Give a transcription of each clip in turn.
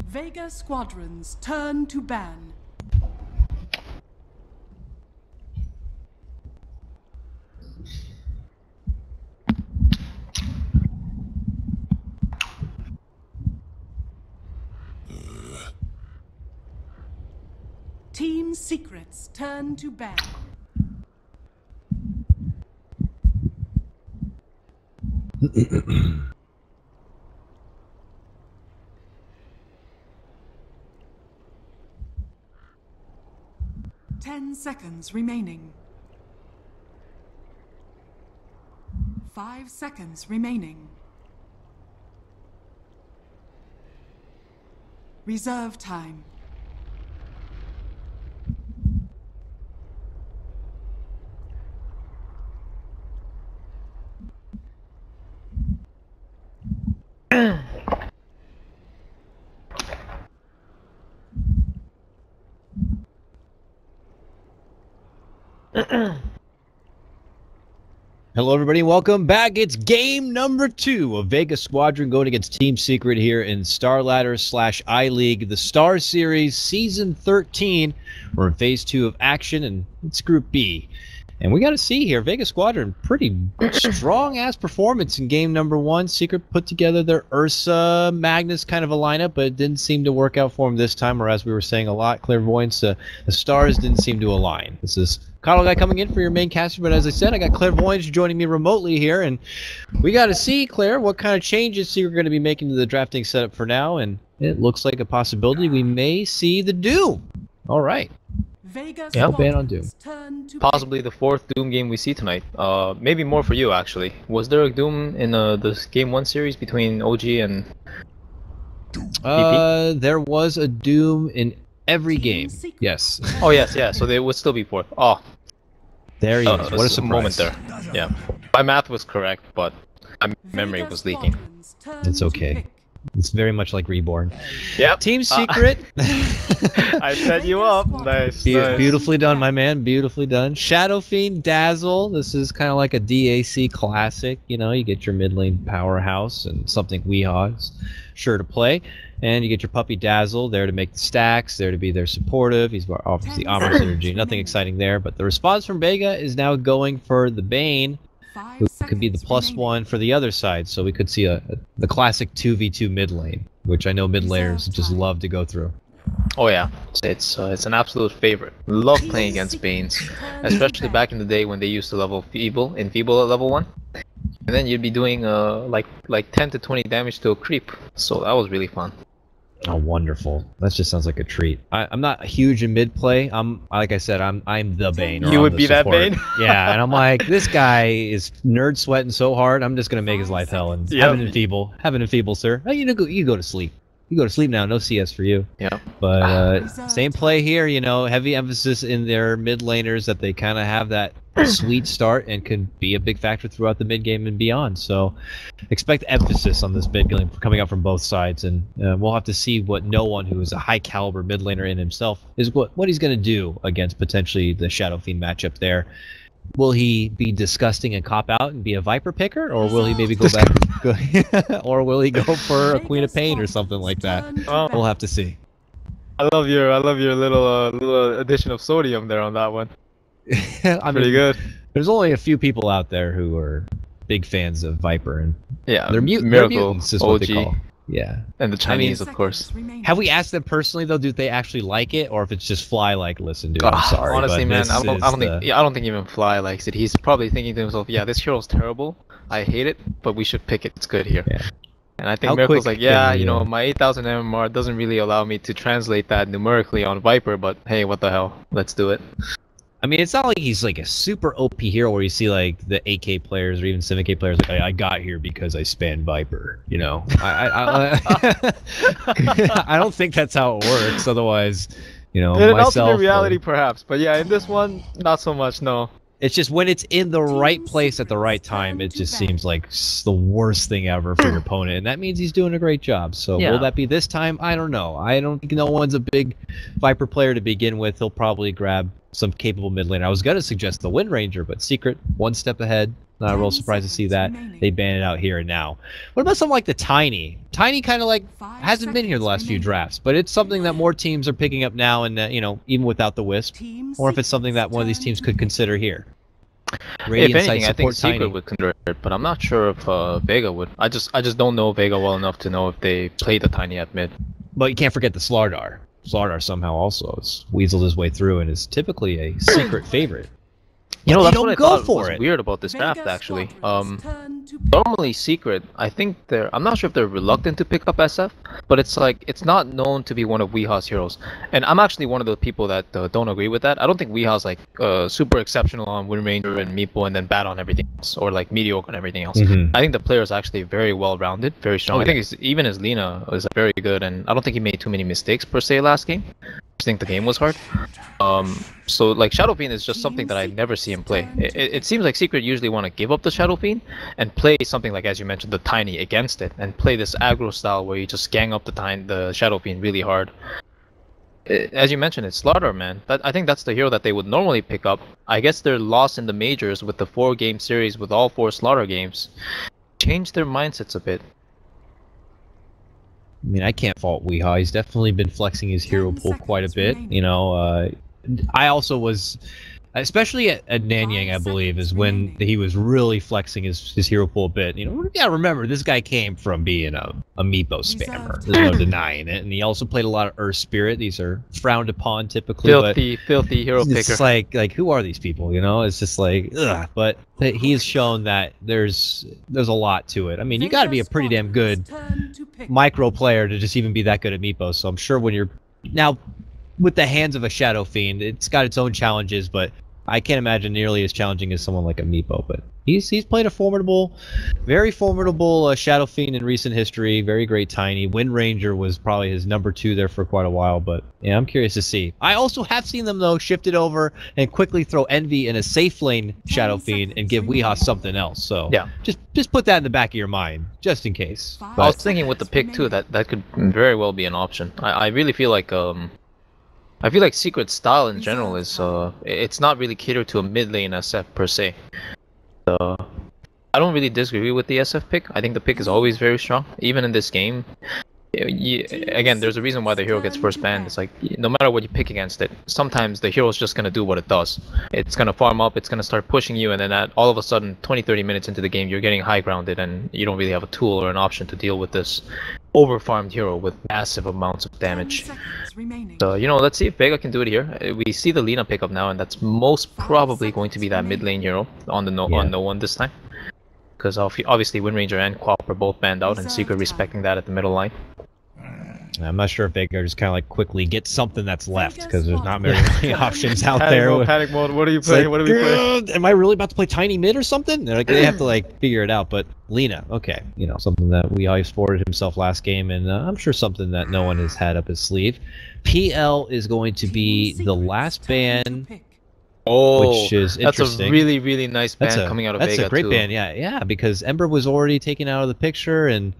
Vega squadrons turn to ban. Team secrets turn to ban. Ten seconds remaining. 5 seconds remaining. Reserve time. Hello everybody, welcome back. It's game number 2 of Vega Squadron going against Team Secret here in Star Ladder / I-League, the Star Series Season 13. We're in Phase 2 of action, and it's Group B. And we got to see here, Vega Squadron, pretty strong-ass performance in game number 1. Secret put together their Ursa, Magnus kind of a lineup, but it didn't seem to work out for them this time, or as we were saying a lot, Clairvoyance, the stars didn't seem to align. This is Kyle Guy coming in for your main caster, but as I said, I got Clairvoyance joining me remotely here, and we got to see, Claire, what kind of changes Secret are going to be making to the drafting setup for now, and it looks like a possibility we may see the Doom. All right. Yeah, ban on Doom. Possibly the 4th Doom game we see tonight. Maybe more for you, actually. Was there a Doom in this Game 1 series between OG and PP? There was a Doom in every game. Yes. Oh, yes, yeah, so they would still be 4th. Oh. There he is. What a surprise. Moment there. Yeah. My math was correct, but my memory was leaking. It's okay. It's very much like Reborn. Yep. Team Secret. I set you up. Nice. Beautifully done, my man. Beautifully done. Shadow Fiend, Dazzle. This is kind of like a DAC classic. You know, you get your mid lane powerhouse and something Weehaw's sure to play. And you get your puppy Dazzle there to make the stacks, there to be their supportive. He's obviously Armor Synergy. Nothing exciting there. But the response from Vega is now going for the Bane, who could be the +1 for the other side, so we could see the classic 2v2 mid lane, which I know mid laners just love to go through. Oh yeah, it's an absolute favorite. Love playing against Banes, especially back in the day when they used to level Feeble at level 1, and then you'd be doing like 10 to 20 damage to a creep. So that was really fun. Oh, wonderful! That just sounds like a treat. I'm not huge in mid play. Like I said, I'm the Bane. You would be that Bane. Yeah, and I'm like, this guy is nerd sweating so hard. I'm just gonna make his life hell and have an enfeeble, sir. Oh, you go to sleep. You go to sleep now. No CS for you. Yeah. But same play here. You know, heavy emphasis in their mid laners that they kind of have that sweet start and can be a big factor throughout the mid game and beyond. So expect emphasis on this mid game coming out from both sides, and we'll have to see what no one who is a high caliber mid laner in himself is what he's going to do against potentially the Shadow Fiend matchup there. Will he be disgusting and cop out and be a Viper picker, or will he maybe go back, or will he go for a Queen of Pain or something like that? We'll have to see. I love your little addition of sodium there on that one. I Pretty mean, good. There's only a few people out there who are big fans of Viper, and yeah, they're Miracle, mutants is OG, what they call. Yeah, and the Chinese, of course. Have we asked them personally though? Do they actually like it, or if it's just Fly like, listen, dude, I'm sorry. Honestly, man, I don't think even Fly likes it. He's probably thinking to himself, yeah, this hero's terrible. I hate it, but we should pick it. It's good here. Yeah. And I think Miracle's like, yeah, you know, my 8000 MMR doesn't really allow me to translate that numerically on Viper, but hey, what the hell? Let's do it. I mean, it's not like he's like a super OP hero where you see like the AK players or even 7K players like, I got here because I spanned Viper, you know. I don't think that's how it works. Otherwise, you know, in an alternate reality perhaps, but yeah, in this one, not so much. No. It's just when it's in the right place at the right time, it just seems like the worst thing ever for your opponent, and that means he's doing a great job. So will that be this time? I don't know. I don't think no one's a big Viper player to begin with. He'll probably grab some capable mid laner. I was gonna suggest the Wind Ranger, but Secret one step ahead. Not real surprised to see that they ban it out here and now. What about something like the Tiny? Tiny kind of like hasn't been here the last few drafts, but it's something that more teams are picking up now, and you know, even without the Wisp, or if it's something that one of these teams could consider here. If anything, I think Secret would consider it, but I'm not sure if Vega would. I just don't know Vega well enough to know if they play the Tiny at mid. But you can't forget the Slardar. Slardar somehow also has weaseled his way through and is typically a secret favorite. You know, But that's they what I don't go thought for was it. weird about this draft, Vega actually. squadrons turn to pick. Normally Secret, I think I'm not sure if they're reluctant to pick up SF, but it's like, it's not known to be one of Weeha's heroes. And I'm actually one of the people that don't agree with that. I don't think Weeha's like super exceptional on Wind Ranger and Meepo and then bad on everything else, or like mediocre on everything else. Mhm. I think the player is actually very well-rounded, very strong. Oh, I think even his Lina is very good, and I don't think he made too many mistakes per se last game. I think the game was hard. So like Shadow Fiend is just something that I never see him play. It seems like Secret usually want to give up the Shadow Fiend and play something like, as you mentioned, the Tiny against it, and play this aggro style where you just gang up the Shadow Fiend really hard. As you mentioned, it's Slaughter, man. I think that's the hero that they would normally pick up. I guess they're lost in the majors with the 4-game series with all 4 Slaughter games. Change their mindsets a bit. I mean, I can't fault Weehaw. He's definitely been flexing his hero 10 pool quite a seconds bit. remaining. You know, I also was, especially at Nanyang, I believe, is when he was really flexing his hero pool a bit. You know, you gotta remember, this guy came from being a Meepo spammer. There's no denying it. And he also played a lot of Earth Spirit. These are frowned upon typically. Filthy hero picker. It's like who are these people? You know, it's just like, ugh. But he's shown that there's a lot to it. I mean, you got to be a pretty damn good micro player to just even be that good at Meepo. So I'm sure when you're now with the hands of a Shadow Fiend, it's got its own challenges, but I can't imagine nearly as challenging as someone like a Meepo. But he's played a very formidable Shadow Fiend in recent history. Very great Tiny. Wind Ranger was probably his number 2 there for quite a while. But yeah, I'm curious to see. I also have seen them though shift it over and quickly throw Envy in a safe lane Shadow Fiend and give Weehaw something else. So yeah, just put that in the back of your mind just in case. I was But thinking with the pick too that could very well be an option. I really feel like Secret style in general is it's not really catered to a mid lane SF per se. I don't really disagree with the SF pick. I think the pick is always very strong, even in this game. Again, there's a reason why the hero gets first banned. It's like, no matter what you pick against it, sometimes the hero is just gonna do what it does. It's gonna farm up, it's gonna start pushing you, and then all of a sudden, 20-30 minutes into the game, you're getting high grounded, and you don't really have a tool or an option to deal with this over-farmed hero with massive amounts of damage. So, you know, let's see if Vega can do it here. We see the Lina pickup now, and that's most probably going to be that mid lane hero on the no one this time. Because obviously Wind Ranger and Quap are both banned out, and Secret respecting that at the middle line. I'm not sure if Vega just kind of like quickly gets something that's left, because there's not very many options out there. Panic mode. What are you playing? What are we playing? Am I really about to play Tiny mid or something? They're like, they have to like figure it out. But Lina, okay, you know, something that we always forwarded himself last game, and I'm sure something that no one has had up his sleeve. PL is going to be the last ban. Oh, which is that's interesting. A really nice ban coming out of Vega. That's a great too. ban, yeah, because Ember was already taken out of the picture, and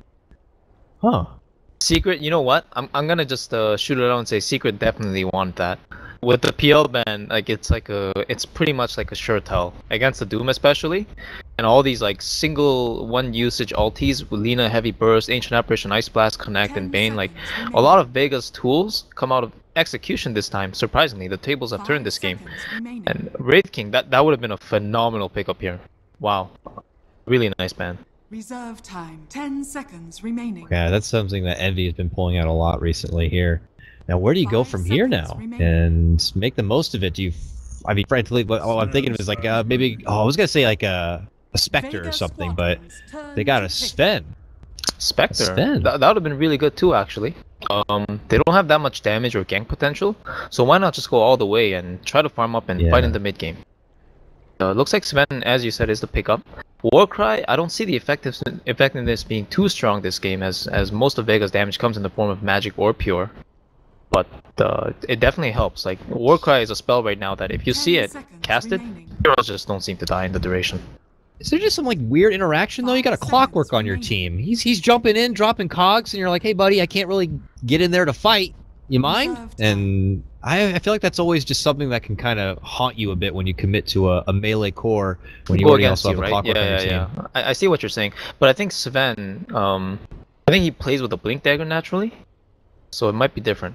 Secret, you know what? I'm gonna just shoot it out and say Secret definitely want that. With the PL ban, like it's pretty much like a sure tell against the Doom especially, and all these like single one usage ultis with Lina, Heavy Burst, Ancient Apparition, Ice Blast, Connect, and Bane. Like a lot of Vega's tools come out of execution this time. Surprisingly, the tables have turned this game. And Wraith King, that would have been a phenomenal pickup here. Wow, really nice ban. Reserve time. 10 seconds remaining. Yeah, that's something that Envy has been pulling out a lot recently here. Now, where do you go from here now and make the most of it? Do you? I mean, frankly, what I'm thinking of is like maybe. Oh, I was gonna say like a Spectre or something, but they got a Sven. Spectre. Sven. That would have been really good too, actually. They don't have that much damage or gank potential, so why not just go all the way and try to farm up and fight in the mid game? Looks like Sven, as you said, is the pickup. Warcry, I don't see the effectiveness being too strong this game, as most of Vega's damage comes in the form of magic or pure. But it definitely helps. Like, Warcry is a spell right now that if you see it, cast it, heroes just don't seem to die in the duration. Is there just some like weird interaction though? You got a Clockwork on your team. He's jumping in, dropping cogs, and you're like, hey buddy, I can't really get in there to fight. You mind? And I feel like that's always just something that can kind of haunt you a bit when you commit to a melee core when you Go already against also you, have a right? clockwork on your team. Yeah. I see what you're saying, but I think Sven, I think he plays with a blink dagger naturally, so it might be different.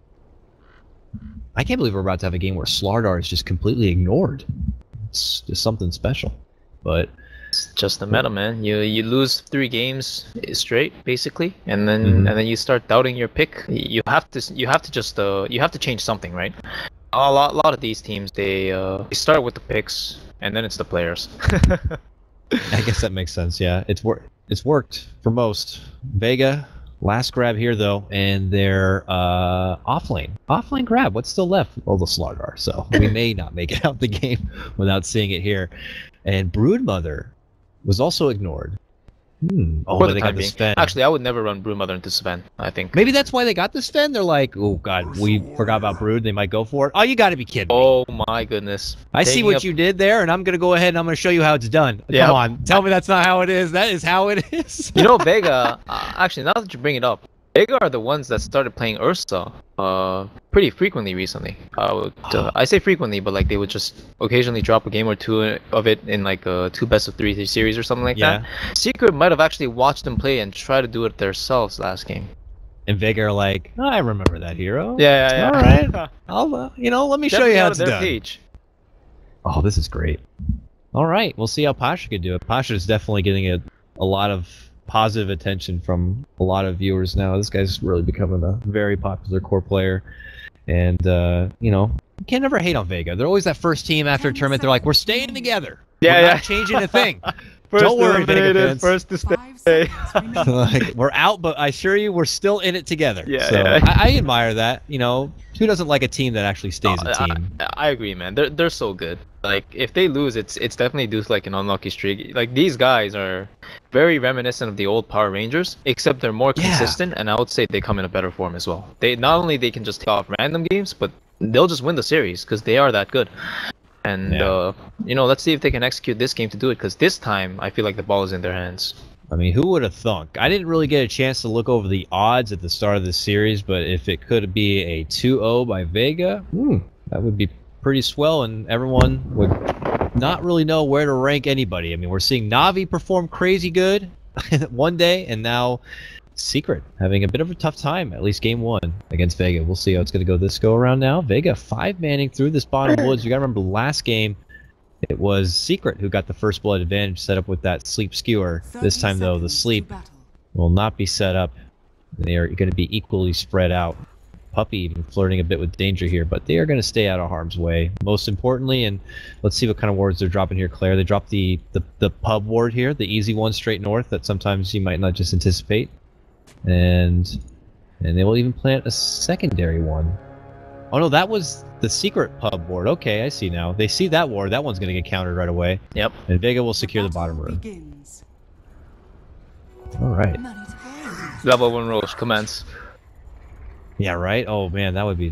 I can't believe we're about to have a game where Slardar is just completely ignored. It's just something special. But It's just the meta, man. You lose 3 games straight, basically, and then you start doubting your pick. You have to just you have to change something, right? A lot of these teams they start with the picks and then it's the players. I guess that makes sense. Yeah, it's worked for most. Vega, last grab here though, and they're offlane grab. What's still left? Well, the Slardar. So we may not make it out the game without seeing it here. And Broodmother was also ignored. Oh, For but the they time got the being. Sven. Actually, I would never run Broodmother into Sven, I think. Maybe that's why they got the Sven. They're like, oh god, we forgot about Brood. They might go for it. Oh, you got to be kidding me. Oh my goodness. I see what you did there, and I'm gonna go ahead and I'm gonna show you how it's done. Yep. Come on, tell me that's not how it is. That is how it is. You know, Vega, actually, now that you bring it up, Vega are the ones that started playing Ursa pretty frequently recently. I say frequently, but like they would just occasionally drop a game or two of it in like a 2 best-of-3 series or something like that. Secret might have actually watched them play and try to do it themselves last game. And Vega are like, oh, I remember that hero. Yeah. All right. I'll, let me show you how it's done. Page. Oh, this is great. All right, we'll see how Pasha can do it. Pasha is definitely getting a lot of positive attention from a lot of viewers now. This guy's really becoming a very popular core player. And, you can't never hate on Vega. They're always that first team after a tournament. They're like, we're staying together. We're not changing a thing. Don't worry, Vega fans. First to 5 seconds remaining. Like, we're out, but I assure you, we're still in it together. Yeah, so yeah. I admire that. Who doesn't like a team that actually stays a team? I agree, man. They're so good. Like if they lose, it's definitely due to like an unlucky streak. Like these guys are very reminiscent of the old Power Rangers, except they're more consistent, and I would say they come in a better form as well. They not only they can just take off random games, but they'll just win the series because they are that good. And let's see if they can execute this game to do it, because this time I feel like the ball is in their hands. I mean, who would have thunk? I didn't really get a chance to look over the odds at the start of the series, but if it could be a 2-0 by Vega, that would be pretty swell, and everyone would not really know where to rank anybody. I mean, we're seeing Navi perform crazy good one day, and now Secret having a bit of a tough time, at least game 1 against Vega. We'll see how it's going to go this go around now. Vega 5-manning through this bottom woods. You got to remember last game, it was Secret who got the first blood advantage set up with that sleep skewer. This time, though, the sleep will not be set up. They are going to be equally spread out. Puppy even flirting a bit with danger here, but they are going to stay out of harm's way. Most importantly, and let's see what kind of wards they're dropping here, Claire. They dropped the pub ward here, the easy one straight north that sometimes you might not just anticipate. And they will even plant a secondary one. Oh no, that was the secret pub ward. Okay, I see now. They see that ward. That one's going to get countered right away. Yep. And Vega will secure the bottom room. Begins. All right. Level 1 Roche commence. Yeah, right? Oh man, that would be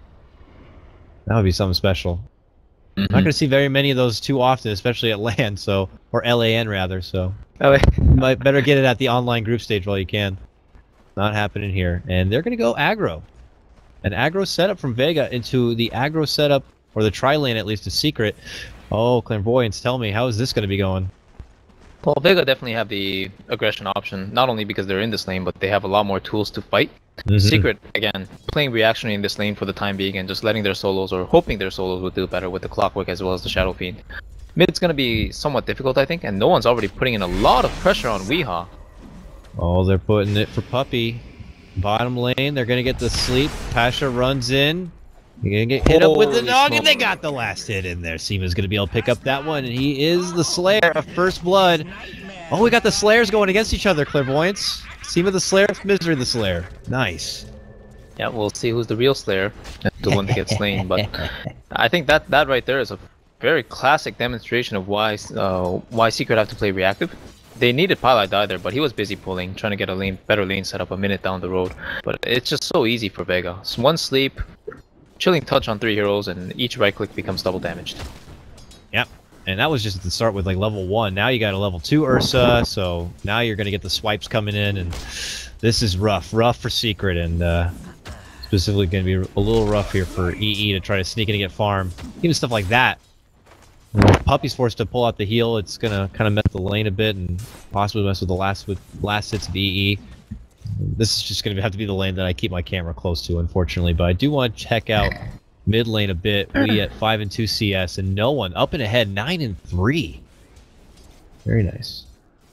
something special. I'm not going to see very many of those too often, especially at LAN, or LAN rather, so you might better get it at the online group stage while you can. Not happening here. And they're going to go aggro. An aggro setup from Vega into the aggro setup, or the tri-lane at least, a Secret. Oh, Clairvoyance, tell me, how is this going to be going? Well, Vega definitely have the aggression option, not only because they're in this lane, but they have a lot more tools to fight. Secret, again, playing reactionary in this lane for the time being and just letting their solos, or hoping their solos would do better with the Clockwork as well as the Shadow Fiend. Mid's going to be somewhat difficult, I think, and no one's already putting in a lot of pressure on Weehaw. Oh, they're putting it for Puppy. Bottom lane, they're going to get the sleep. Pasha runs in. You're going to get hit up with the dog, and they got the last hit in there. Seema's going to be able to pick up that one, and he is the Slayer of First Blood. Oh, we got the Slayers going against each other, Clairvoyance. Seema the Slayer, Misery the Slayer. Nice. Yeah, we'll see who's the real Slayer, the one that gets slain. But I think that right there is a very classic demonstration of why Secret have to play reactive. They needed Pilot either, but he was busy pulling, trying to get a better lane set up a minute down the road. But it's just so easy for Vega. It's one sleep, chilling touch on 3 heroes, and each right click becomes double damaged. Yep. And that was just at the start with like level 1. Now you got a level 2 Ursa, so now you're going to get the swipes coming in, and this is rough for Secret, and specifically going to be a little rough here for EE to try to sneak in and get farm. Even stuff like that. When Puppey's forced to pull out the heal, it's going to kind of mess the lane a bit and possibly mess with the last hits of EE. This is just going to have to be the lane that I keep my camera close to, unfortunately. But I do want to check out mid lane a bit. We at 5-2 CS and no one up and ahead 9-3. Very nice.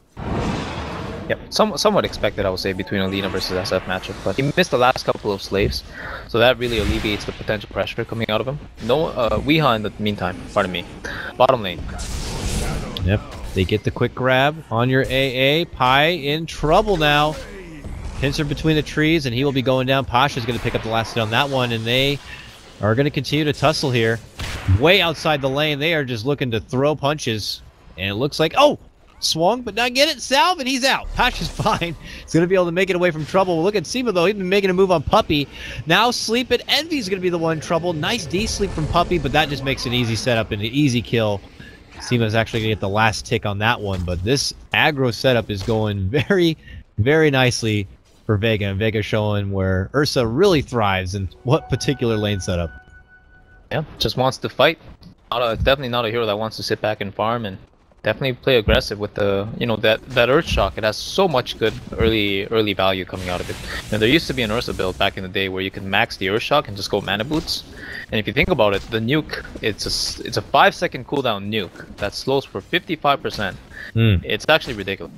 Yep, somewhat expected, I would say, between Alina versus SF matchup, but he missed the last couple of slaves, so that really alleviates the potential pressure coming out of him. No, Weeha in the meantime, pardon me. Bottom lane. Yep, they get the quick grab on your AA. Pi in trouble now. Pincer between the trees, and he will be going down. Pasha's going to pick up the last hit on that one, and they are going to continue to tussle here. Way outside the lane, they are just looking to throw punches, and it looks like, oh! Swung, but not get it. Salve, and he's out. Pasha's fine. He's going to be able to make it away from trouble. Look at Seema, though. He's been making a move on Puppey. Now Sleep, and Envy's going to be the one in trouble. Nice D-sleep from Puppey, but that just makes an easy setup and an easy kill. Seema's actually going to get the last tick on that one, but this aggro setup is going very, very nicely for Vega, and Vega showing where Ursa really thrives and what particular lane setup. Yeah, just wants to fight. Definitely not a hero that wants to sit back and farm, and definitely play aggressive with the, that Earth Shock. It has so much good early value coming out of it. And there used to be an Ursa build back in the day where you could max the Earth Shock and just go mana boots. And if you think about it, the nuke, it's a 5-second cooldown nuke that slows for 55%. It's actually ridiculous.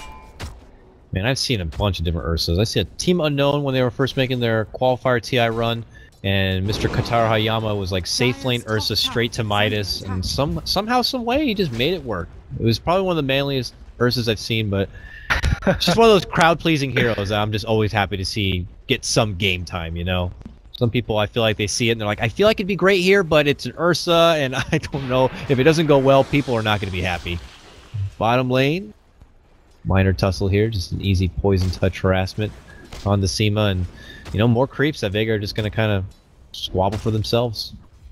Man, I've seen a bunch of different Ursas. I see a Team Unknown when they were first making their Qualifier TI run, and Mr. Katara Hayama was like safe lane Ursa straight to Midas, and somehow, some way, he just made it work. It was probably one of the manliest Ursas I've seen, but just one of those crowd-pleasing heroes that I'm just always happy to see get some game time, you know? Some people, I feel like they see it and they're like, I feel like it'd be great here, but it's an Ursa, and I don't know. If it doesn't go well, people are not going to be happy. Bottom lane, minor tussle here, just an easy poison touch harassment on the Seema, and more creeps that Vega are just going to kind of squabble for themselves.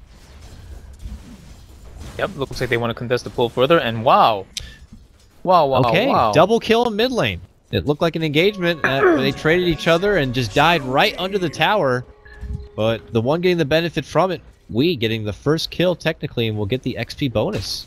Yep, looks like they want to contest the pull further, and wow. Okay, double kill in mid lane. It looked like an engagement. They traded each other and just died right under the tower. But the one getting the benefit from it, we getting the first kill technically, and we'll get the XP bonus.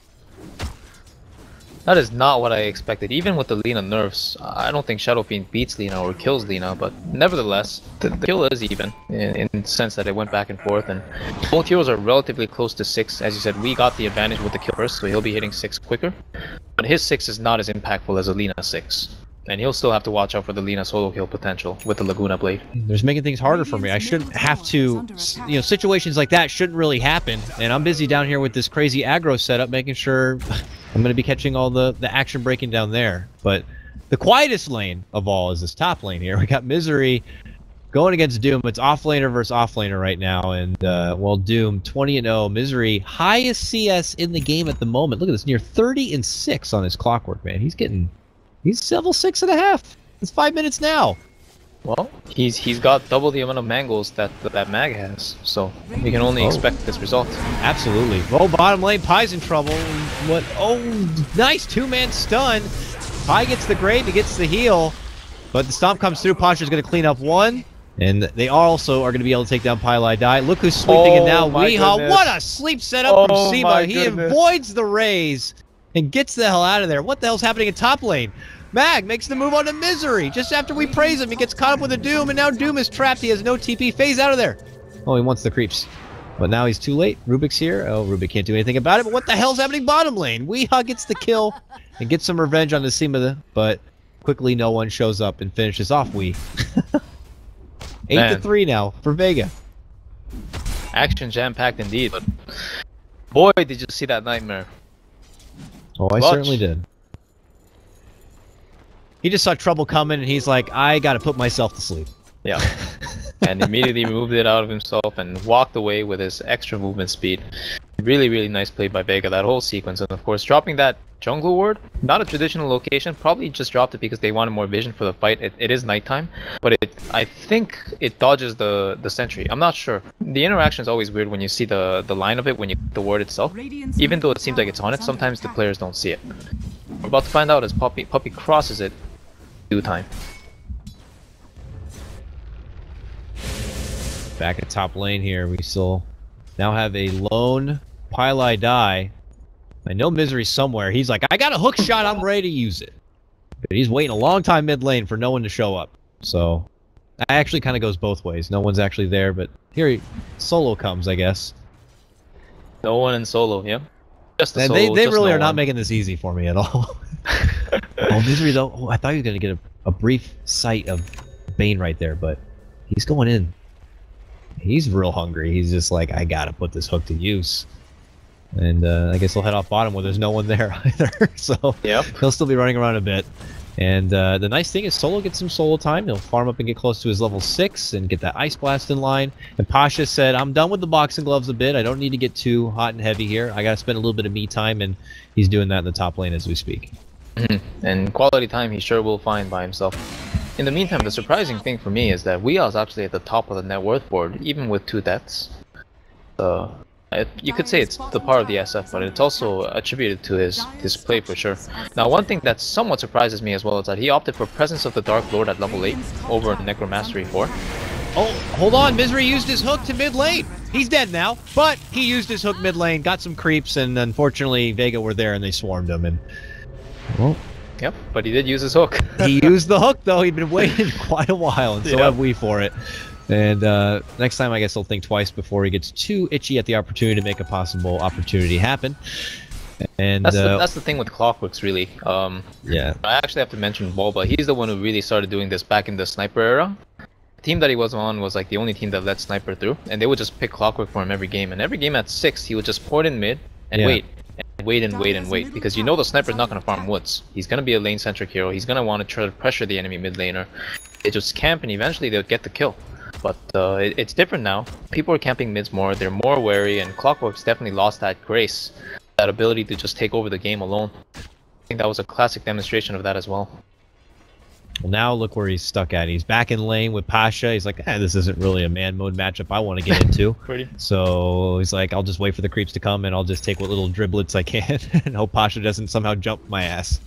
That is not what I expected. Even with the Lina nerfs, I don't think Shadow Fiend beats Lina or kills Lina, but nevertheless, the kill is even in the sense that it went back and forth, and both heroes are relatively close to 6. As you said, we got the advantage with the kill first, so he'll be hitting 6 quicker, but his 6 is not as impactful as a Lina 6. And he'll still have to watch out for the Lina solo kill potential with the Laguna Blade. There's making things harder for me. I shouldn't have to, situations like that shouldn't really happen. And I'm busy down here with this crazy aggro setup, making sure I'm going to be catching all the action breaking down there. But the quietest lane of all is this top lane here. We got Misery going against Doom. It's offlaner versus offlaner right now. And, well, Doom 20-0. Misery, highest CS in the game at the moment. Look at this, near 30-6 on his clockwork, man. He's level 6.5. It's 5 minutes now. Well, he's got double the amount of mangles that Mag has, so we can only expect this result. Absolutely. Oh, bottom lane, Pi's in trouble. What? Oh, nice 2-man stun. Pi gets the grave, he gets the heal, but the stomp comes through. Pasha's going to clean up one, and they also are going to be able to take down Pi Lai Die. Look who's sweeping in now. Weeha, what a sleep setup from Seema. He avoids the raise and gets the hell out of there. What the hell's happening in top lane? Mag makes the move on to Misery. Just after we praise him, he gets caught up with a Doom, and now Doom is trapped. He has no TP. Phase out of there. Oh, he wants the creeps. But now he's too late. Rubik's here. Oh, Rubik can't do anything about it, but what the hell's happening bottom lane? Weeha gets the kill and gets some revenge on the Seema, but quickly no one shows up and finishes off Wee. 8-3 now for Vega. Action jam-packed indeed, but boy, did you see that nightmare. Oh, I certainly did. He just saw trouble coming, and he's like, I gotta put myself to sleep. Yeah. And immediately removed it out of himself and walked away with his extra movement speed. Really, really nice play by Vega, that whole sequence. And of course, dropping that jungle ward, not a traditional location, probably just dropped it because they wanted more vision for the fight. It is nighttime, but I think it dodges the sentry. I'm not sure. The interaction is always weird when you see the line of it, when you the ward itself. Even though it seems like it's on it, sometimes the players don't see it. We're about to find out as Puppey crosses it. Due time. Back at top lane here, we still now have a lone Pili die. I know Misery somewhere. He's like, I got a hook shot, I'm ready to use it. But he's waiting a long time mid lane for no one to show up. So, that actually kind of goes both ways. No one's actually there, but here Solo comes, I guess. No one in solo, yeah. Just a And solo, they just really no are not one. making this easy for me at all. Oh, Misery though, oh, I thought he was going to get a brief sight of Bane right there, but he's going in. He's real hungry. He's just like, I gotta put this hook to use. And I guess he'll head off bottom where there's no one there either. So Yep. he'll still be running around a bit. And the nice thing is Solo gets some solo time. He'll farm up and get close to his level 6 and get that Ice Blast in line. And Pasha said, I'm done with the boxing gloves a bit. I don't need to get too hot and heavy here. I gotta spend a little bit of me time, and he's doing that in the top lane as we speak. And quality time he sure will find by himself. In the meantime, the surprising thing for me is that Weeaw's actually at the top of the net worth board, even with 2 deaths. You could say it's the part of the SF, but it's also attributed to his play for sure. Now, one thing that somewhat surprises me as well is that he opted for Presence of the Dark Lord at level 8 over Necromastery 4. Oh, hold on. Misery used his hook to mid lane. He's dead now, but he used his hook mid lane, got some creeps, and unfortunately Vega were there and they swarmed him. And well, Yep, but he did use his hook. he used the hook though. He'd been waiting quite a while, and so have we for it. And next time, I guess he'll think twice before he gets too itchy at the opportunity to make a possible opportunity happen. And That's the thing with Clockworks, really. yeah, I actually have to mention Bulba. He's the one who really started doing this back in the Sniper era. The team that he was on was like the only team that let Sniper through, and they would just pick Clockwork for him every game. And every game at 6, he would just port in mid and Yeah. wait. And wait and wait and wait, because you know the Sniper's not going to farm woods. He's going to be a lane-centric hero. He's going to want to try to pressure the enemy mid laner. They just camp and eventually they'll get the kill. But it's different now. People are camping mids more, they're more wary, and Clockwork's definitely lost that grace, that ability to just take over the game alone. I think that was a classic demonstration of that as well. well, now look where he's stuck at. He's back in lane with Pasha. He's like, this isn't really a man mode matchup I want to get into. Pretty. So he's like, I'll just wait for the creeps to come and I'll just take what little driblets I can and hope Pasha doesn't somehow jump my ass.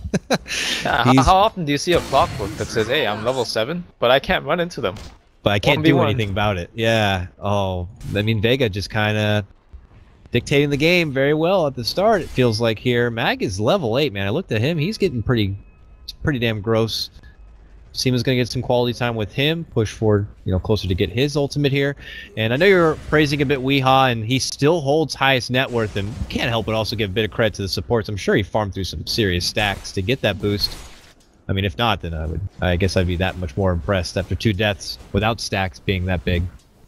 How often do you see a Clockwork that says, hey, I'm level 7, but I can't run into them? But I can't do 1v1. anything about it. Yeah. Oh, I mean, Vega just kind of dictating the game very well at the start. It feels like here. Mag is level 8, man. I looked at him. He's getting pretty damn gross. Seema's gonna get some quality time with him. Push forward, closer to get his ultimate here. And I know you're praising a bit Weehaw, and he still holds highest net worth, and can't help but also give a bit of credit to the supports. I'm sure he farmed through some serious stacks to get that boost. I mean, if not, then I guess I'd be that much more impressed after 2 deaths without stacks being that big.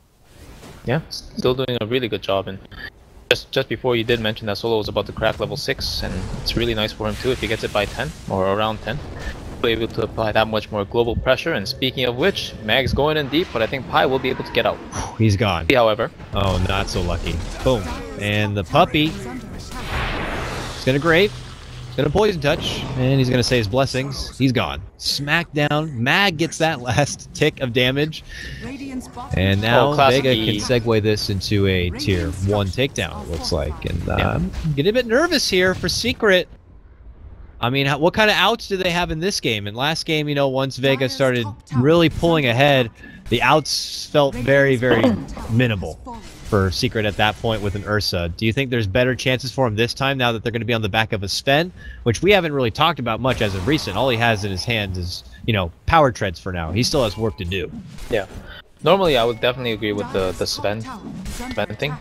Yeah, still doing a really good job. And just before, you did mention that Solo was about to crack level 6, and it's really nice for him too if he gets it by 10 or around 10. Be able to apply that much more global pressure. And speaking of which, Mag's going in deep, but I think Pi will be able to get out. He's gone. However, Oh, not so lucky. Boom. And the puppy is gonna grave. He's gonna poison touch, and he's gonna say his blessings. He's gone. Smack down. Mag gets that last tick of damage. And now classic Vega E. can segue this into a tier 1 takedown, it looks like. And I'm getting a bit nervous here for Secret. I mean, what kind of outs do they have in this game? In last game, once Vega started really pulling ahead, the outs felt very, very minimal for Secret at that point with an Ursa. Do you think there's better chances for him this time now that they're going to be on the back of a Sven? Which we haven't really talked about much as of recent. All he has in his hands is, power treads for now. He still has work to do. yeah. Normally, I would definitely agree with the Sven thing.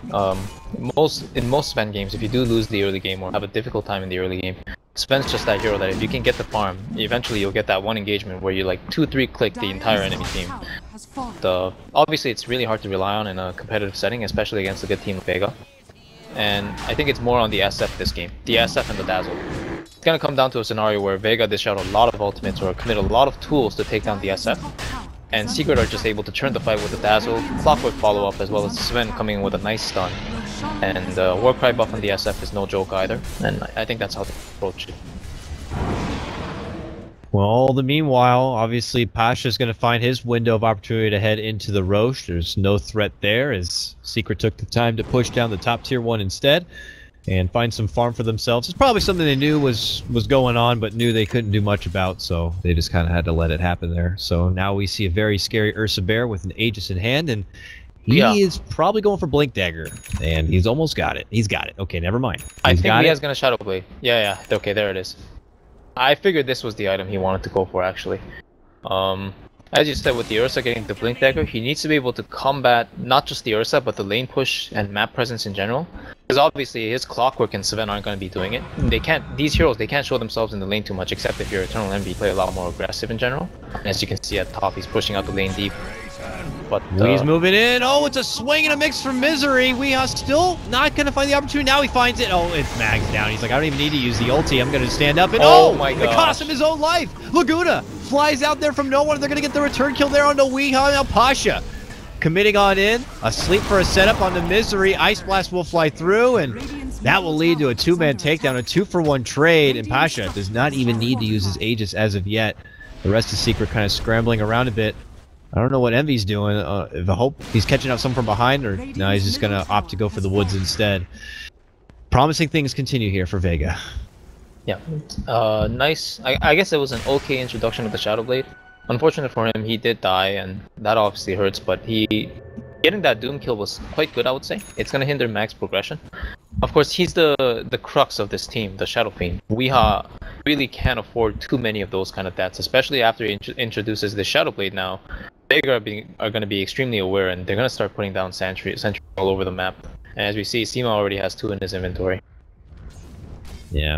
In most Sven games, if you do lose the early game or have a difficult time in the early game, Sven's just that hero that if you can get the farm, eventually you'll get that one engagement where you like 2-3 click the entire enemy team. Obviously, it's really hard to rely on in a competitive setting, especially against a good team like Vega. And I think it's more on the SF this game, the SF and the Dazzle. It's gonna come down to a scenario where Vega dish out a lot of ultimates or commit a lot of tools to take down the SF. And Secret are just able to turn the fight with the Dazzle, Clockwork follow-up, as well as Sven coming in with a nice stun. And Warcry buff on the SF is no joke either, and I think that's how they approach it. Well, all the meanwhile, obviously Pasha's going to find his window of opportunity to head into the Roche. There's no threat there as Secret took the time to push down the top tier 1 instead and find some farm for themselves. It's probably something they knew was going on, but knew they couldn't do much about, so they just kind of had to let it happen there. So now we see a very scary Ursa Bear with an Aegis in hand, and He is probably going for Blink Dagger, and he's almost got it. He's got it. Okay, never mind. I think Leah's gonna Shadow Blade. Yeah. Okay, there it is. I figured this was the item he wanted to go for, actually. As you said, with the Ursa getting the Blink Dagger, he needs to be able to combat not just the Ursa, but the lane push and map presence in general. Because obviously his Clockwork and Sven aren't going to be doing it. These heroes, they can't show themselves in the lane too much, except if you're Eternal Envy, play a lot more aggressive in general. And as you can see at top, he's pushing out the lane deep. But he's moving in. Oh, it's a swing and a mix for Misery. Weehaw still not going to find the opportunity. Now he finds it. Oh, it's Mag's down. He's like, I don't even need to use the ulti. I'm going to stand up and my gosh. It cost him his own life. Laguna flies out there from nowhere. They're going to get the return kill there onto Weehaw. Now Pasha committing on in. Asleep for a setup on the Misery. Ice Blast will fly through, and that will lead to a two-man takedown, a 2-for-1 trade. And Pasha does not even need to use his Aegis as of yet. The rest of Secret kind of scrambling around a bit. I don't know what Envy's doing. I hope he's catching up some from behind, or no, he's just going to opt to go for the woods instead. Promising things continue here for Vega. Yeah, nice. I guess it was an okay introduction of the Shadow Blade. Unfortunate for him, he did die, and that obviously hurts, but getting that Doom kill was quite good, I would say. It's going to hinder Mag's progression. Of course, he's the crux of this team, the Shadow Fiend. Weehaw really can't afford too many of those kind of deaths, especially after he introduces the Shadow Blade now. Vega are going to be extremely aware, and they're going to start putting down sentry all over the map. And as we see, Seema already has 2 in his inventory. Yeah.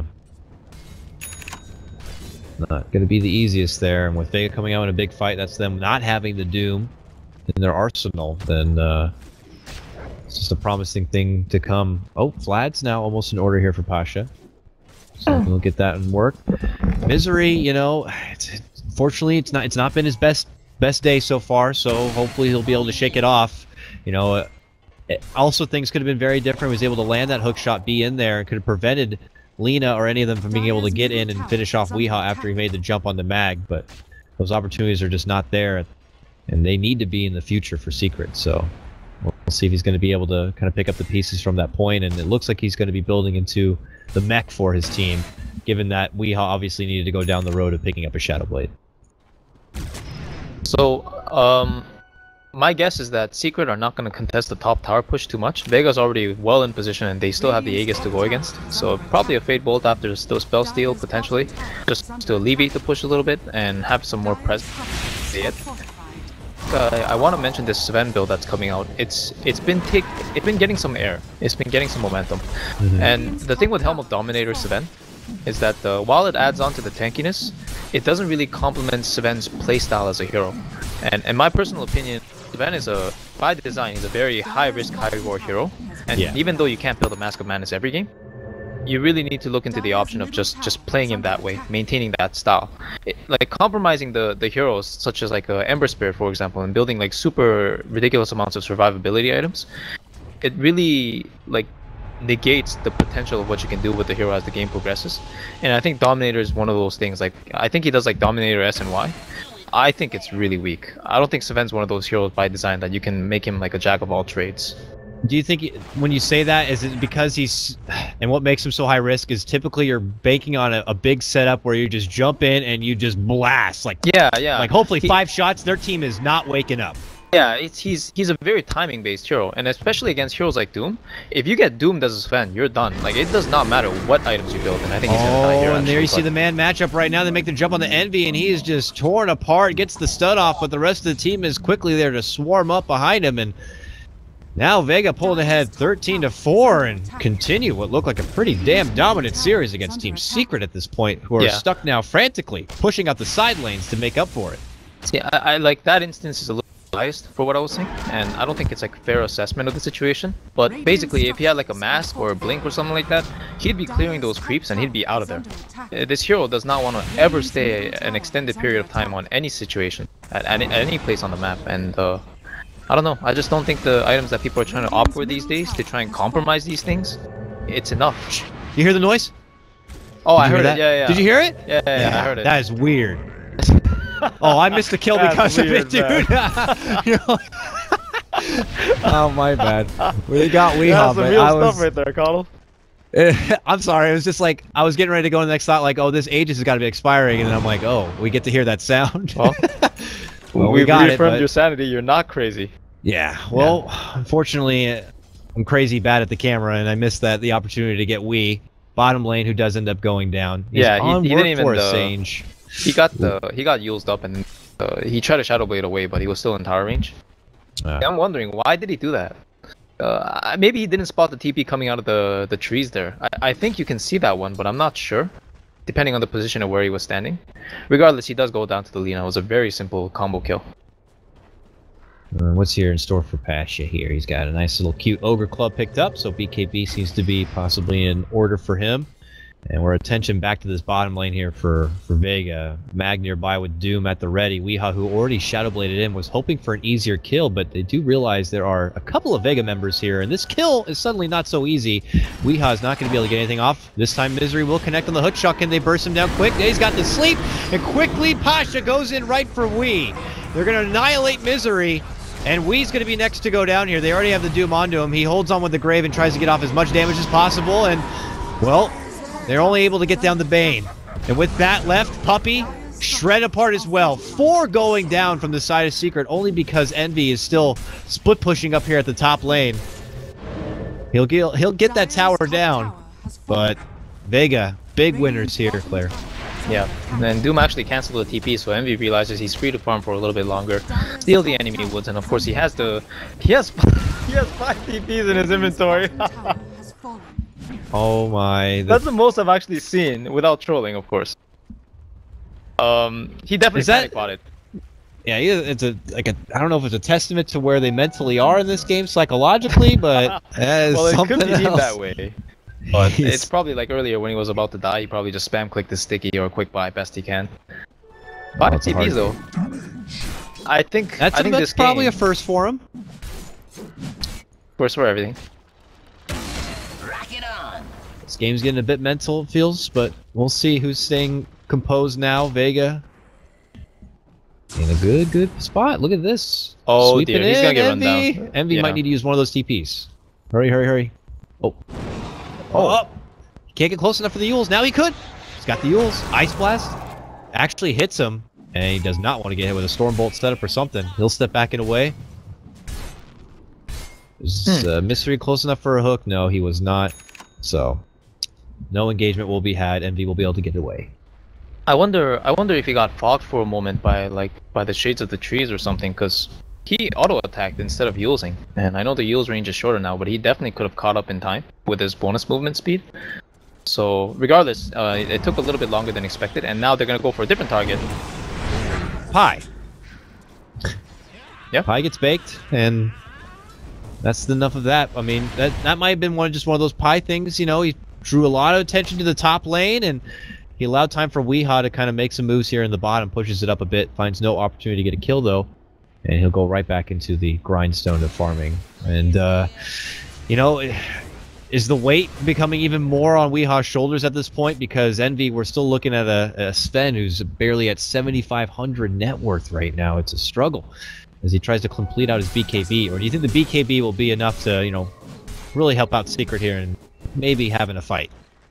Not going to be the easiest there, and with Vega coming out in a big fight, that's them not having the Doom in their arsenal, then it's just a promising thing to come. Oh, Vlad's now almost in order here for Pasha. So we'll get that in work. Misery, you know, fortunately it's not been his best day so far, so hopefully he'll be able to shake it off. You know, also things could have been very different. He was able to land that hook shot, be in there, and could have prevented Lina or any of them from being able to get in and finish off Weehaw after he made the jump on the Mag, but those opportunities are just not there, and they need to be in the future for Secret, so we'll see if he's going to be able to kind of pick up the pieces from that point, and it looks like he's going to be building into the mech for his team, given that Weehaw obviously needed to go down the road of picking up a Shadow Blade. So, my guess is that Secret are not going to contest the top tower push too much. Vega's already well in position, and they still have the Aegis to go against. So probably a Fate Bolt after still Spell Steal, potentially. Just to alleviate the push a little bit and have some more presence. I want to mention this Sven build that's coming out. It's been getting some air. It's been getting some momentum. And the thing with Helm of Dominator Sven is that while it adds on to the tankiness, it doesn't really complement Sven's playstyle as a hero. And in my personal opinion, Sven is by design, he's a very high risk, high reward hero. And even though you can't build a Mask of Madness every game, you really need to look into the option of just playing him that way, maintaining that style. Like compromising the heroes, such as like Ember Spirit, for example, and building like super ridiculous amounts of survivability items, it really like negates the potential of what you can do with the hero as the game progresses. And I think Dominator is one of those things. Like I think he does like Dominator S and Y. I think it's really weak. I don't think Sven's one of those heroes by design that you can make him like a jack of all trades. Do you think, when you say that, is it because he's, and what makes him so high risk is typically you're banking on a big setup where you just jump in and you just blast, like like hopefully 5 shots, their team is not waking up. Yeah, he's a very timing based hero, and especially against heroes like Doom, if you get doomed as a Sven, you're done. Like it does not matter what items you build, and I think he's gonna die here. And there you see the man matchup right now. They make the jump on the Envy, and he is just torn apart, gets the stun off, but the rest of the team is quickly there to swarm up behind him, and now Vega pulled ahead 13-4 and continue what looked like a pretty damn dominant series against Team Secret at this point, who are stuck now frantically pushing out the side lanes to make up for it. Yeah, I like that instance is a little biased for what I was saying, and I don't think it's like a fair assessment of the situation. But basically, if he had like a mask or a blink or something like that, he'd be clearing those creeps and he'd be out of there. This hero does not want to ever stay an extended period of time on any situation at any place on the map, and I don't know. I just don't think the items that people are trying to opt for these days to try and compromise these things, it's enough. You hear the noise? Oh, I heard it. Yeah. Did you hear it? Yeah, I heard it. That is weird. Oh, I missed the kill because of it, dude. You know? Oh, my bad. We got Weehaw, but I was... stuff right there, Connell. I'm sorry. It was just like I was getting ready to go to the next thought, like, oh, this Aegis has got to be expiring, and then I'm like, oh, we get to hear that sound. Well, we got reaffirmed it, your sanity. You're not crazy. Yeah, well, unfortunately, I'm crazy bad at the camera, and I missed the opportunity to get Wii. Bottom lane, who does end up going down. He's Yeah, on he didn't work even for a Sage. he got used up and he tried to Shadow Blade away, but he was still in tower range. I'm wondering why did he do that? Maybe he didn't spot the TP coming out of the trees there. I think you can see that one, but I'm not sure, depending on the position of where he was standing. Regardless, he does go down to the Lina. It was a very simple combo kill. What's here in store for Pasha here? He's got a nice little cute Ogre Club picked up, so BKB seems to be possibly in order for him. And we're attention back to this bottom lane here for Vega. Mag nearby with Doom at the ready. Weehaw, who already Shadowbladed in, was hoping for an easier kill, but they do realize there are a couple of Vega members here, and this kill is suddenly not so easy. Weehaw is not going to be able to get anything off. This time Misery will connect on the hook shot. Can they burst him down quick? He's got the sleep, and quickly Pasha goes in right for Wee. They're going to annihilate Misery. And Wee's going to be next to go down here. They already have the Doom onto him. He holds on with the Grave and tries to get off as much damage as possible. And, well, they're only able to get down the Bane. And with that left, Puppey shred apart as well. 4 going down from the side of Secret only because Envy is still split pushing up here at the top lane. He'll get that tower down. But Vega, big winners here, Claire. Yeah, and then Doom actually canceled the TP, so Envy realizes he's free to farm for a little bit longer, steal the enemy woods, and of course he has 5 TPs in his inventory. Oh my! That's the most I've actually seen without trolling, of course. He definitely panic bought it. Yeah, it's I don't know if it's a testament to where they mentally are in this game psychologically, but well, it something could be else. that way. But it's probably like earlier when he was about to die, he probably just spam clicked the sticky or quick buy best he can. 5 TPs though. I think that's this probably game, a first for him. First for everything. This game's getting a bit mental, it feels, but we'll see who's staying composed now. Vega in a good spot. Look at this. Oh Sweeping dear, he's gonna get Envy. run down. Envy might need to use one of those TPs. Hurry. Oh. He can't get close enough for the Yules. Now he could. He's got the Yules. Ice Blast actually hits him, and he does not want to get hit with a Stormbolt setup or something. He'll step back and away. Is Mystery close enough for a hook? No, he was not. So, no engagement will be had. Envy will be able to get away. I wonder if he got fogged for a moment by the shades of the trees or something, because he auto-attacked instead of using. And I know the Yule's range is shorter now, but he definitely could have caught up in time with his bonus movement speed. So regardless, it took a little bit longer than expected, and now they're gonna go for a different target. Pi. Yeah. Pi gets baked, and that's enough of that. I mean, that might have been just one of those Pi things, you know. He drew a lot of attention to the top lane, and he allowed time for Weehaw to kind of make some moves here in the bottom, pushes it up a bit, finds no opportunity to get a kill though. And he'll go right back into the grindstone of farming. And, you know, is the weight becoming even more on Weehaw's shoulders at this point? Because Envy, we're still looking at a Sven who's barely at 7,500 net worth right now. It's a struggle as he tries to complete out his BKB. Or do you think the BKB will be enough to, you know, really help out Secret here and maybe having a fight?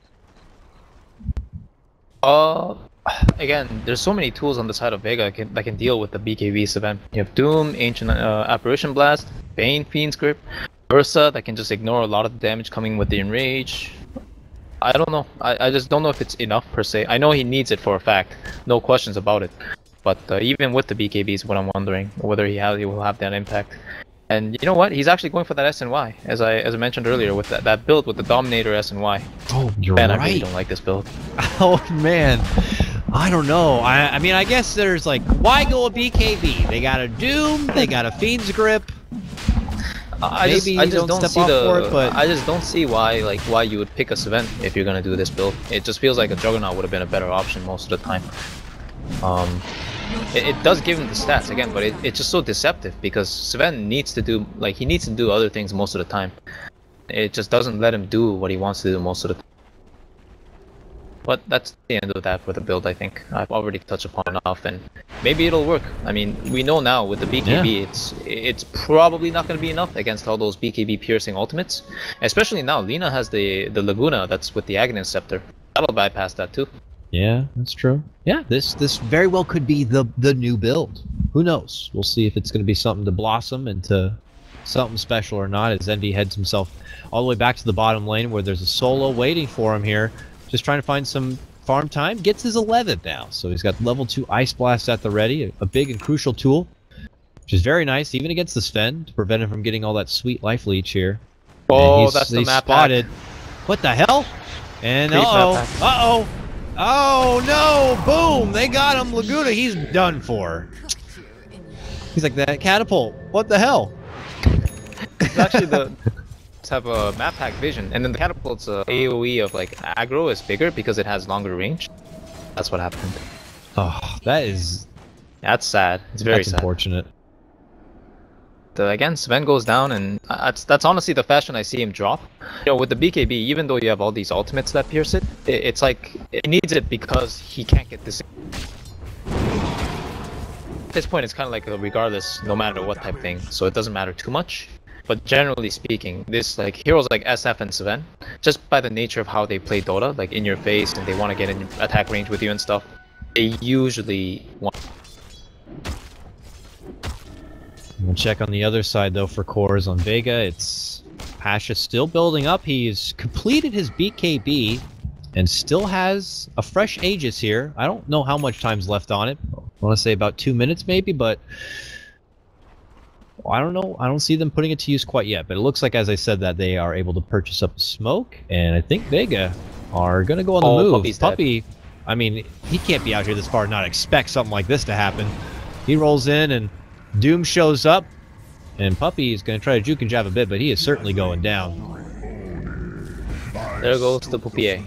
Again, there's so many tools on the side of Vega that can deal with the BKB event. You have Doom, Ancient Apparition Blast, Bane, Fiend's Grip, Ursa that can just ignore a lot of the damage coming with the Enrage. I don't know. I just don't know if it's enough per se. I know he needs it for a fact, no questions about it. But even with the BKB is what I'm wondering, whether he will have that impact. And you know what? He's actually going for that SNY, as I mentioned earlier, with that build with the Dominator SNY. Oh, you're Man, right. I really don't like this build. Oh man, I don't know. I mean, I guess there's like, why go a BKB? They got a Doom, they got a Fiend's Grip. I just don't see why you would pick a Sven if you're gonna do this build. It just feels like a Juggernaut would have been a better option most of the time. It does give him the stats again, but it's just so deceptive because Sven needs to do other things most of the time. It just doesn't let him do what he wants to do most of the time. But that's the end of that for the build, I think. I've already touched upon enough, and maybe it'll work. I mean, we know now with the BKB, it's probably not going to be enough against all those BKB piercing ultimates. Especially now, Lina has the Laguna that's with the Aghanim Scepter. That'll bypass that too. Yeah, that's true. Yeah, this very well could be the new build. who knows? We'll see if it's going to be something to blossom into something special or not, as Envy heads himself all the way back to the bottom lane where there's a solo waiting for him here, just trying to find some farm time. Gets his 11th now, so he's got level 2 Ice Blast at the ready, a big and crucial tool, which is very nice, even against the Sven, to prevent him from getting all that sweet life leech here. Oh, that's the map spotted. What the hell? And uh-oh. Oh no! Boom! They got him. Laguna, he's done for. He's like, that catapult. What the hell? It's actually the have a map hack vision, and then the catapult's AoE of like aggro is bigger because it has longer range. That's what happened. Oh, that's sad. It's very sad. Unfortunate. Again, Sven goes down, and that's honestly the fashion I see him drop. You know, with the BKB, even though you have all these ultimates that pierce it, it's like it needs it because he can't get this. At this point, it's kind of like a regardless, no matter what type thing, so it doesn't matter too much. But generally speaking, this like heroes like SF and Sven, just by the nature of how they play Dota, like in your face, and they want to get in attack range with you and stuff, they usually want. We'll check on the other side though for cores on Vega. It's Pasha still building up. He's completed his BKB and still has a fresh Aegis here. I don't know how much time's left on it. I want to say about 2 minutes maybe, but I don't know. I don't see them putting it to use quite yet, but it looks like, as I said, that they are able to purchase up smoke, and I think Vega are going to go on the move. Puppey, I mean, he can't be out here this far and not expect something like this to happen. He rolls in and Doom shows up, and Puppey is going to try to juke and jab a bit, but he is certainly going down. There goes the Puppey.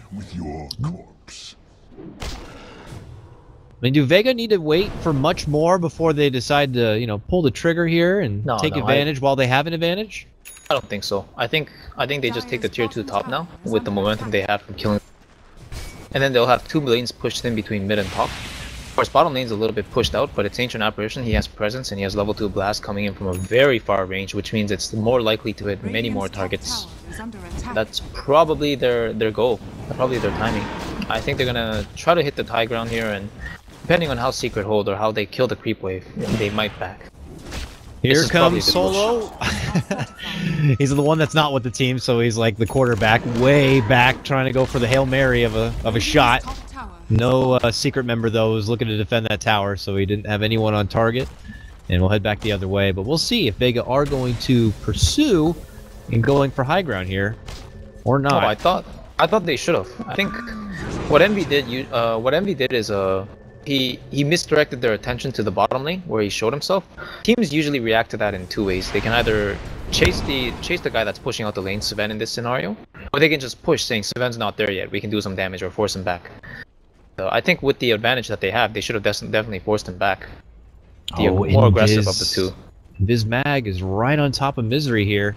I mean, do Vega need to wait for much more before they decide to, you know, pull the trigger here and take advantage while they have an advantage? I don't think so. I think they just take the tier 2 top now with the momentum they have from killing, and then they'll have 2 lanes pushed in between mid and top. Of course, bottom lane's a little bit pushed out, but it's Ancient Apparition. He has presence, and he has level 2 blast coming in from a very far range, which means it's more likely to hit many more targets. That's probably their goal, probably their timing. I think they're gonna try to hit the high ground here, and depending on how Secret hold or how they kill the creep wave, they might back. Here comes Solo. He's the one that's not with the team, so he's like the quarterback, way back, trying to go for the Hail Mary of a shot. No secret member though was looking to defend that tower, so he didn't have anyone on target. And we'll head back the other way, but we'll see if Vega are going to pursue in going for high ground here or not. Oh, I thought they should have. I think what Envy did, is he misdirected their attention to the bottom lane where he showed himself. Teams usually react to that in 2 ways. They can either chase the guy that's pushing out the lane, Sven in this scenario, or they can just push, saying Sven's not there yet, we can do some damage or force him back. So I think with the advantage that they have, they should have definitely forced him back. The more aggressive of the two. Vismag is right on top of Misery here.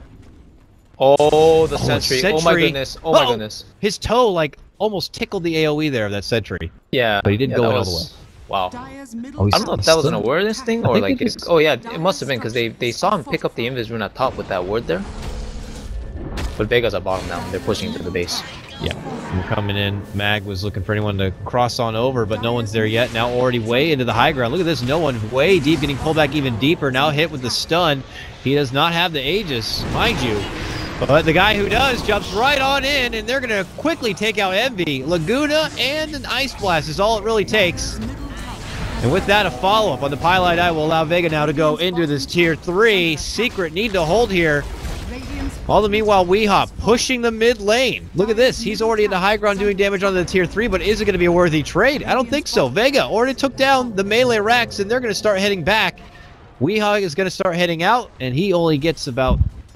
Oh, the sentry. Oh my goodness. Oh my goodness. His toe like almost tickled the AoE there of that sentry. Yeah. But he didn't go all the way. Wow. I don't know if that was an awareness thing or like oh yeah, it must have been because they saw him pick up the invis rune at top with that ward there. But Vega's at bottom now. They're pushing to the base. Yeah, we're coming in. Mag was looking for anyone to cross on over, but no one's there yet. Now already way into the high ground. Look at this, no one way deep, getting pulled back even deeper. Now hit with the stun. He does not have the Aegis, mind you. But the guy who does jumps right on in, and they're going to quickly take out Envy. Laguna and an Ice Blast is all it really takes. And with that, a follow-up on the Pylite Eye will allow Vega now to go into this tier 3. Secret need to hold here. All the meanwhile, Weehawk pushing the mid lane. Look at this. He's already in the high ground doing damage on the tier 3, but is it going to be a worthy trade? I don't think so. Vega already took down the melee racks, and they're going to start heading back. Weehawk is going to start heading out, and he only gets about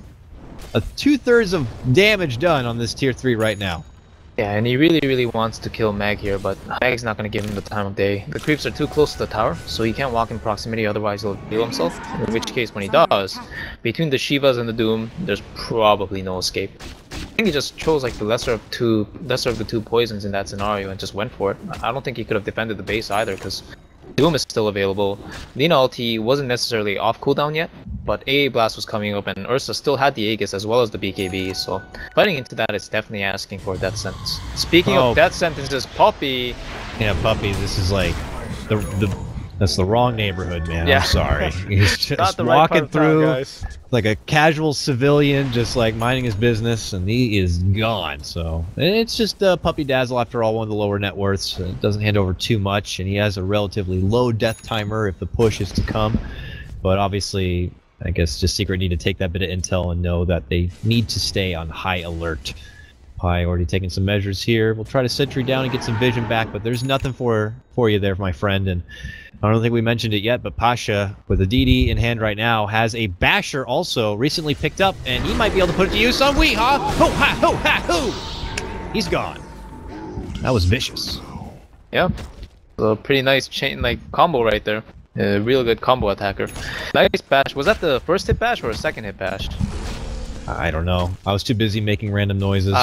2/3 of damage done on this tier 3 right now. Yeah, and he really wants to kill Mag here, but Mag's not going to give him the time of day. The creeps are too close to the tower, so he can't walk in proximity, otherwise he'll heal himself. In which case, when he does, between the Shivas and the Doom, there's probably no escape. I think he just chose like the lesser of the two poisons in that scenario and just went for it. I don't think he could have defended the base either, because Doom is still available. Lina ulti wasn't necessarily off cooldown yet, but AA Blast was coming up, and Ursa still had the Aegis as well as the BKB, so fighting into that is definitely asking for a death sentence. Speaking of death sentences, Puppey. Yeah, Puppey, this is like the That's the wrong neighborhood, man. Yeah. I'm sorry. He's just Not the right part walking of town, through guys. like a casual civilian, just like minding his business, and he is gone. So it's just Puppy Dazzle, after all, one of the lower net worths. It doesn't hand over too much, and he has a relatively low death timer if the push is to come. But obviously, I guess just Secret need to take that bit of intel and know that they need to stay on high alert. Pi already taking some measures here. We'll try to sentry down and get some vision back, but there's nothing for you there, my friend. And I don't think we mentioned it yet, but Pasha, with a DD in hand right now, has a Basher also recently picked up, and he might be able to put it to use on Weehaw. Ho ha ho ha ho! He's gone. That was vicious. Yeah, a pretty nice chain like combo right there. A real good combo attacker. Nice bash. Was that the first hit bash or a second hit bash? I don't know. I was too busy making random noises.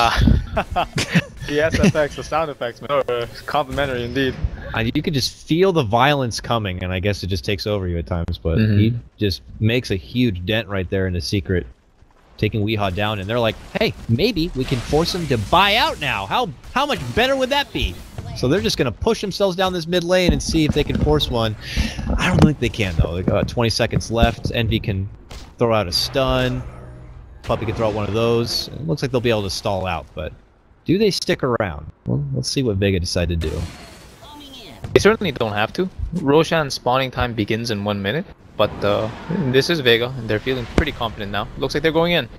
The SFX, the sound effects, man. Complimentary indeed. You could just feel the violence coming, and I guess it just takes over you at times. But he just makes a huge dent right there in the Secret, taking Weehaw down. And they're like, "Hey, maybe we can force him to buy out now. How much better would that be?" So they're just gonna push themselves down this mid lane and see if they can force one. I don't think they can though. They got about 20 seconds left. Envy can throw out a stun. Puppy can throw out one of those. It looks like they'll be able to stall out, but do they stick around? Well, let's see what Vega decide to do. They certainly don't have to. Roshan's spawning time begins in 1 minute, but this is Vega, and they're feeling pretty confident now. Looks like they're going in.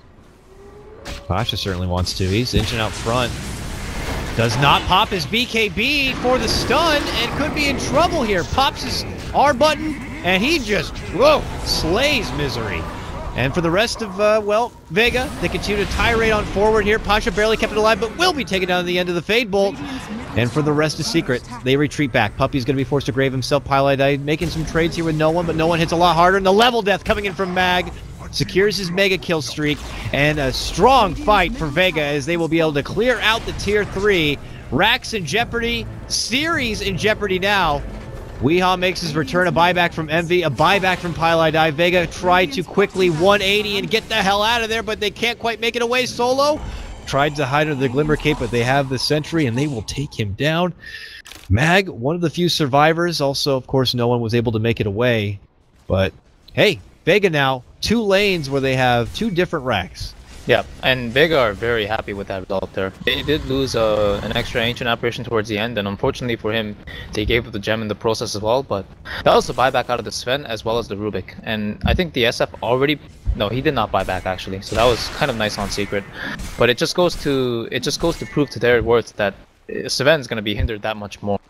Pasha certainly wants to. He's inching out front. Does not pop his BKB for the stun, and could be in trouble here. Pops his R button, and he just, slays Misery. And for the rest of, well, Vega, they continue to tirade on forward here. Pasha barely kept it alive, but will be taken down at the end of the Fade Bolt. And for the rest of Secret, they retreat back. Puppy's going to be forced to grave himself. Pylite making some trades here with no one, but no one hits a lot harder. And the level death coming in from Mag secures his mega kill streak. And a strong fight for Vega as they will be able to clear out the Tier 3. Rax in jeopardy. Series in jeopardy now. Weehaw makes his return, a buyback from Envy, a buyback from Pylite. Vega tried to quickly 180 and get the hell out of there, but they can't quite make it away solo. Tried to hide under the Glimmer Cape, but they have the Sentry, and they will take him down. Mag, one of the few survivors. Also, of course, no one was able to make it away. But, hey, Vega now, 2 lanes where they have 2 different racks. Yeah, and Vega are very happy with that result there. They did lose an extra Ancient Apparition towards the end, and unfortunately for him, they gave up the gem in the process as well, but that was the buyback out of the Sven as well as the Rubik. And I think the SF already... No, he did not buy back actually, so that was kind of nice on Secret. But it just goes to prove to their worth that Sven's going to be hindered that much more.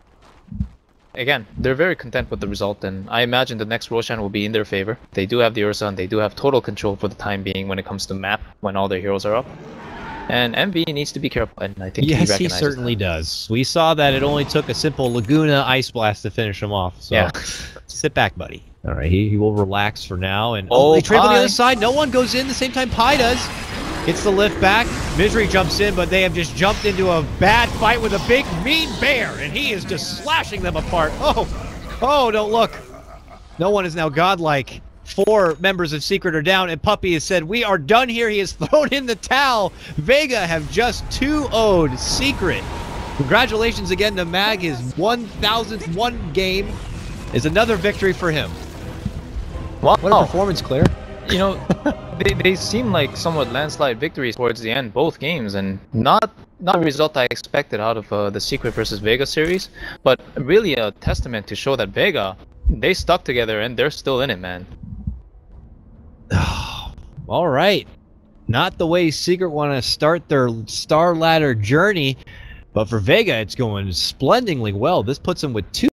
Again, they're very content with the result, and I imagine the next Roshan will be in their favor. They do have the Ursa, and they do have total control for the time being when it comes to map, when all their heroes are up. And MV needs to be careful, and I think he certainly does. We saw that it only took a simple Laguna Ice Blast to finish him off, so yeah. Sit back, buddy. All right, he will relax for now, and they trade on the other side. No one goes in the same time Pi does. Gets the lift back. Misery jumps in, but they have just jumped into a bad fight with a big mean bear, and he is just slashing them apart. Oh, don't look. No one is now godlike. 4 members of Secret are down, and Puppy has said, "We are done here." He has thrown in the towel. Vega have just 2-0'd Secret. Congratulations again to Mag. His 1,000th one game is another victory for him. Wow. What a performance, Claire. You know, they seem like somewhat landslide victories towards the end, both games, and not the result I expected out of the Secret versus Vega series, but really a testament to show that Vega, they stuck together and they're still in it, man. All right. Not the way Secret want to start their Star Ladder journey, but for Vega, it's going splendidly well. This puts them with 2